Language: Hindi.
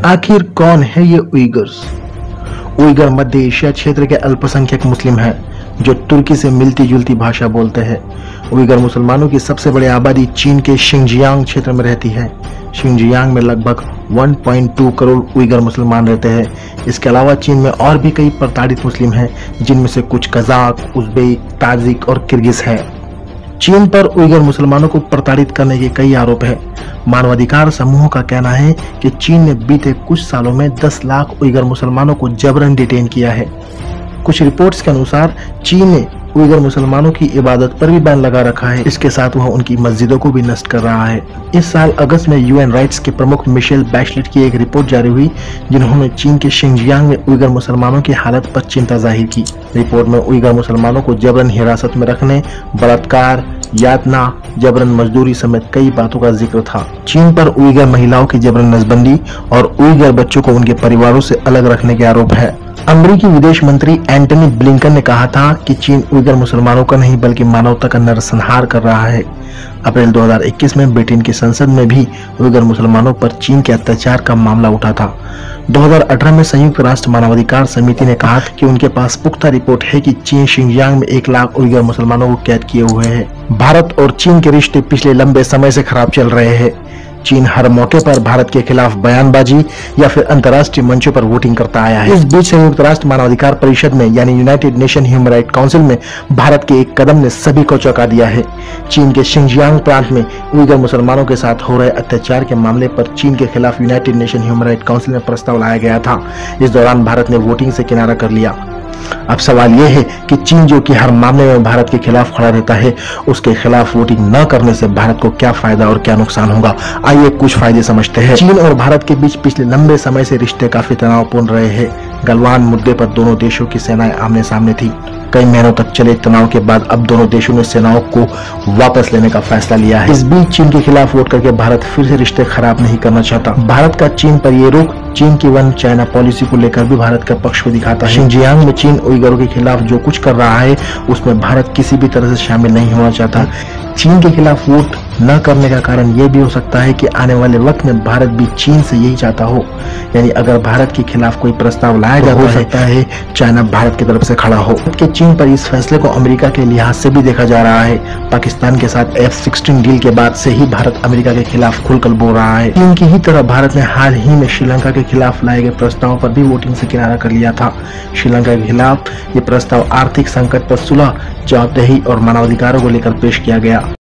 आखिर कौन है ये उइगर्स? उइगर मध्य एशिया क्षेत्र के अल्पसंख्यक मुस्लिम हैं जो तुर्की से मिलती जुलती भाषा बोलते हैं। उइगर मुसलमानों की सबसे बड़ी आबादी चीन के शिंजियांग क्षेत्र में रहती है। शिंजियांग में लगभग 1.2 करोड़ उइगर मुसलमान रहते हैं। इसके अलावा चीन में और भी कई प्रताड़ित मुस्लिम हैं, जिनमें से कुछ कजाक, उज़्बेक, ताजिक और किर्गिज हैं। चीन पर उइगर मुसलमानों को प्रताड़ित करने के कई आरोप हैं। मानवाधिकार समूहों का कहना है कि चीन ने बीते कुछ सालों में 10 लाख उइगर मुसलमानों को जबरन डिटेन किया है। कुछ रिपोर्ट्स के अनुसार चीन ने उइगर मुसलमानों की इबादत पर भी बैन लगा रखा है। इसके साथ वह उनकी मस्जिदों को भी नष्ट कर रहा है। इस साल अगस्त में यूएन राइट्स के प्रमुख मिशेल बैचलेट की एक रिपोर्ट जारी हुई, जिन्होंने चीन के शिंजियांग में उइगर मुसलमानों की हालत पर चिंता जाहिर की। रिपोर्ट में उइगर मुसलमानों को जबरन हिरासत में रखने, बलात्कार, यातना, जबरन मजदूरी समेत कई बातों का जिक्र था। चीन पर उइगर महिलाओं की जबरन नसबंदी और उइगर बच्चों को उनके परिवारों से अलग रखने के आरोप है। अमेरिकी विदेश मंत्री एंटनी ब्लिंकन ने कहा था कि चीन उइगर मुसलमानों का नहीं बल्कि मानवता का नरसंहार कर रहा है। अप्रैल 2021 में ब्रिटेन की संसद में भी उइगर मुसलमानों पर चीन के अत्याचार का मामला उठा था। 2018 में संयुक्त राष्ट्र मानवाधिकार समिति ने कहा कि उनके पास पुख्ता रिपोर्ट है कि चीन शिंजियांग में 1 लाख उइगर मुसलमानों को कैद किए हुए है। भारत और चीन के रिश्ते पिछले लंबे समय से खराब चल रहे हैं। चीन हर मौके पर भारत के खिलाफ बयानबाजी या फिर अंतर्राष्ट्रीय मंचों पर वोटिंग करता आया है। इस बीच संयुक्त राष्ट्र मानवाधिकार परिषद में यानी united nation human right council में भारत के एक कदम ने सभी को चौंका दिया है। चीन के शिंजियांग प्रांत में उइगर मुसलमानों के साथ हो रहे अत्याचार के मामले पर चीन के खिलाफ united nation human right council में प्रस्ताव लाया गया था। इस दौरान भारत ने वोटिंग से किनारा कर लिया। अब सवाल यह है कि चीन जो कि हर मामले में भारत के खिलाफ खड़ा रहता है, उसके खिलाफ वोटिंग न करने से भारत को क्या फायदा और क्या नुकसान होगा। आइए कुछ फायदे समझते हैं। चीन और भारत के बीच पिछले लंबे समय से रिश्ते काफी तनावपूर्ण रहे हैं। गलवान मुद्दे पर दोनों देशों की सेनाएं आमने सामने थी। कई महीनों तक चले तनाव के बाद अब दोनों देशों ने सेनाओं को वापस लेने का फैसला लिया है। इस बीच चीन के खिलाफ वोट करके भारत फिर से रिश्ते खराब नहीं करना चाहता। भारत का चीन पर ये रुख चीन की वन चाइना पॉलिसी को लेकर भी भारत का पक्ष को दिखाता है। शिंजियांग में चीन उइगरों के खिलाफ जो कुछ कर रहा है, उसमें भारत किसी भी तरह से शामिल नहीं होना चाहता। चीन के खिलाफ वोट न करने का कारण ये भी हो सकता है कि आने वाले वक्त में भारत भी चीन से यही चाहता हो, यानी अगर भारत के खिलाफ कोई प्रस्ताव लाया जाता हो सकता है चाइना भारत की तरफ से खड़ा हो। कि चीन पर इस फैसले को अमेरिका के लिहाज से भी देखा जा रहा है। पाकिस्तान के साथ F-16 डील के बाद से ही भारत अमेरिका के खिलाफ खुलकर बोल रहा है। चीन की ही तरह भारत ने हाल ही में श्रीलंका के खिलाफ लाए गए प्रस्ताव पर भी वोटिंग से किनारा कर लिया था। श्रीलंका के खिलाफ ये प्रस्ताव आर्थिक संकट पर सुलह, जवाबदेही और मानवाधिकारों को लेकर पेश किया गया।